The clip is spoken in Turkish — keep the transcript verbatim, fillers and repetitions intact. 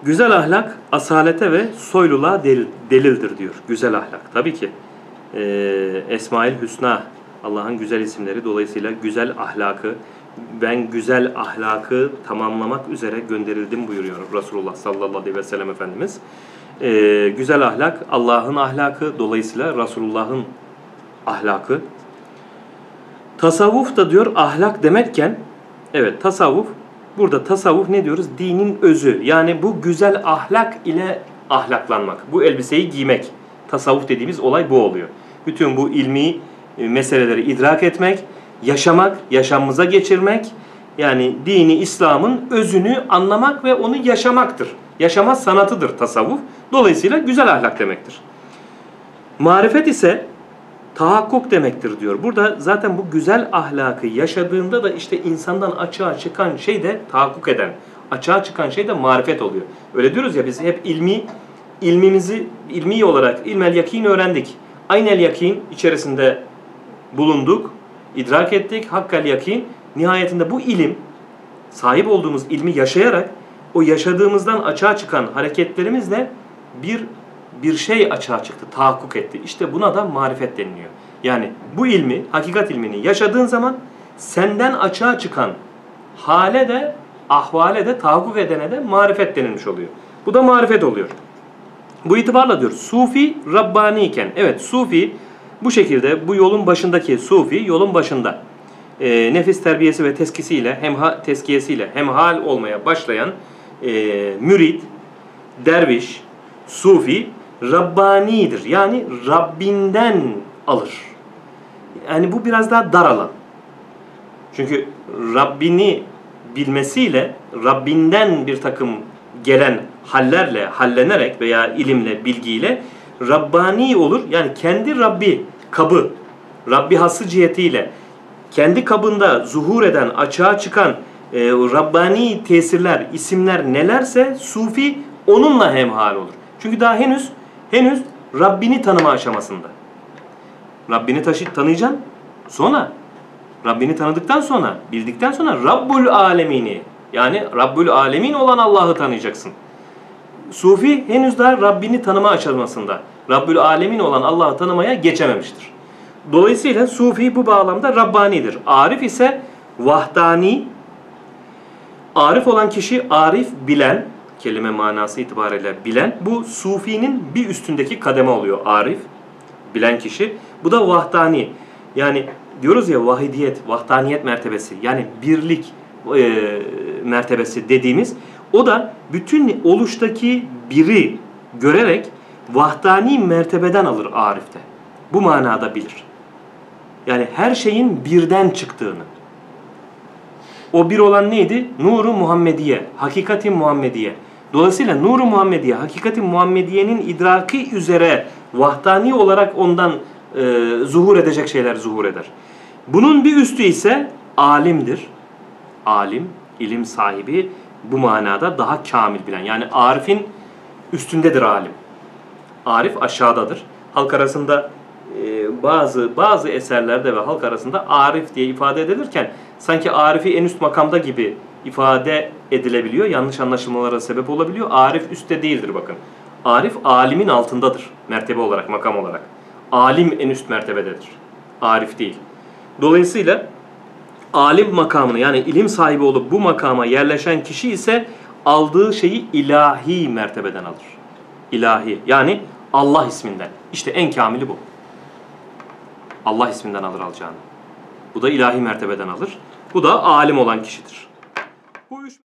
Güzel ahlak asalete ve soyluluğa delil, delildir diyor. Güzel ahlak. Tabii ki e, Esmaül Hüsna, Allah'ın güzel isimleri, dolayısıyla güzel ahlakı, ben güzel ahlakı tamamlamak üzere gönderildim buyuruyor Resulullah sallallahu aleyhi ve sellem Efendimiz. E, güzel ahlak Allah'ın ahlakı, dolayısıyla Resulullah'ın ahlakı. Tasavvuf da diyor ahlak demekken, evet tasavvuf, burada tasavvuf ne diyoruz? Dinin özü. Yani bu güzel ahlak ile ahlaklanmak. Bu elbiseyi giymek. Tasavvuf dediğimiz olay bu oluyor. Bütün bu ilmi meseleleri idrak etmek, yaşamak, yaşamımıza geçirmek. Yani dini İslam'ın özünü anlamak ve onu yaşamaktır. Yaşama sanatıdır tasavvuf. Dolayısıyla güzel ahlak demektir. Marifet ise tahakkuk demektir diyor. Burada zaten bu güzel ahlakı yaşadığında da işte insandan açığa çıkan şey de tahakkuk eden, açığa çıkan şey de marifet oluyor. Öyle diyoruz ya, biz hep ilmi, ilmimizi ilmi olarak ilmel yakin öğrendik. Aynel yakin içerisinde bulunduk, idrak ettik, hakkal yakin. Nihayetinde bu ilim, sahip olduğumuz ilmi yaşayarak o yaşadığımızdan açığa çıkan hareketlerimizle bir bir şey açığa çıktı, tahakkuk etti. İşte buna da marifet deniliyor. Yani bu ilmi, hakikat ilmini yaşadığın zaman senden açığa çıkan hale de, ahvale de, tahakkuk edene de marifet denilmiş oluyor. Bu da marifet oluyor. Bu itibarla diyor, Sufi Rabbani iken, evet Sufi bu şekilde, bu yolun başındaki Sufi, yolun başında e, nefis terbiyesi ve teskisiyle, hem teskiyesiyle hemhal olmaya başlayan e, mürid, derviş, Sufi, Rabbani'dir. Yani Rabbinden alır. Yani bu biraz daha dar alan. Çünkü Rabbini bilmesiyle, Rabbinden bir takım gelen hallerle, hallenerek veya ilimle, bilgiyle Rabbani olur. Yani kendi Rabbi kabı, Rabbi hası cihetiyle kendi kabında zuhur eden, açığa çıkan e, Rabbani tesirler, isimler nelerse Sufi onunla hemhal olur. Çünkü daha henüz henüz Rabbini tanıma aşamasında. Rabbini taşı, tanıyacaksın. Sonra Rabbini tanıdıktan sonra, bildikten sonra Rabbul Alemini, yani Rabbul Alemin olan Allah'ı tanıyacaksın. Sufi henüz daha Rabbini tanıma aşamasında. Rabbul Alemin olan Allah'ı tanımaya geçememiştir. Dolayısıyla Sufi bu bağlamda Rabbani'dir. Arif ise Vahdani. Arif olan kişi, arif bilen, kelime manası itibariyle bilen, bu Sufi'nin bir üstündeki kademe oluyor arif, bilen kişi. Bu da vahdani. Yani diyoruz ya vahidiyet, vahdaniyet mertebesi, yani birlik e, mertebesi dediğimiz, o da bütün oluştaki biri görerek vahdani mertebeden alır arifte. Bu manada bilir. Yani her şeyin birden çıktığını. O bir olan neydi? Nur-u Muhammediye, hakikati Muhammediye. Dolayısıyla Nur-u Muhammediye, hakikati Muhammediye'nin idraki üzere vahdani olarak ondan e, zuhur edecek şeyler zuhur eder. Bunun bir üstü ise alimdir. Alim, ilim sahibi, bu manada daha kamil bilen. Yani arifin üstündedir alim. Arif aşağıdadır. Halk arasında e, bazı bazı eserlerde ve halk arasında arif diye ifade edilirken sanki arifi en üst makamda gibi ifade edilebiliyor. Yanlış anlaşılmalara sebep olabiliyor. Arif üstte değildir bakın. Arif alimin altındadır. Mertebe olarak, makam olarak. Alim en üst mertebededir. Arif değil. Dolayısıyla alim makamını, yani ilim sahibi olup bu makama yerleşen kişi ise aldığı şeyi ilahi mertebeden alır. İlahi. Yani Allah isminden. İşte en kamili bu. Allah isminden alır alacağını. Bu da ilahi mertebeden alır. Bu da alim olan kişidir. Bu üç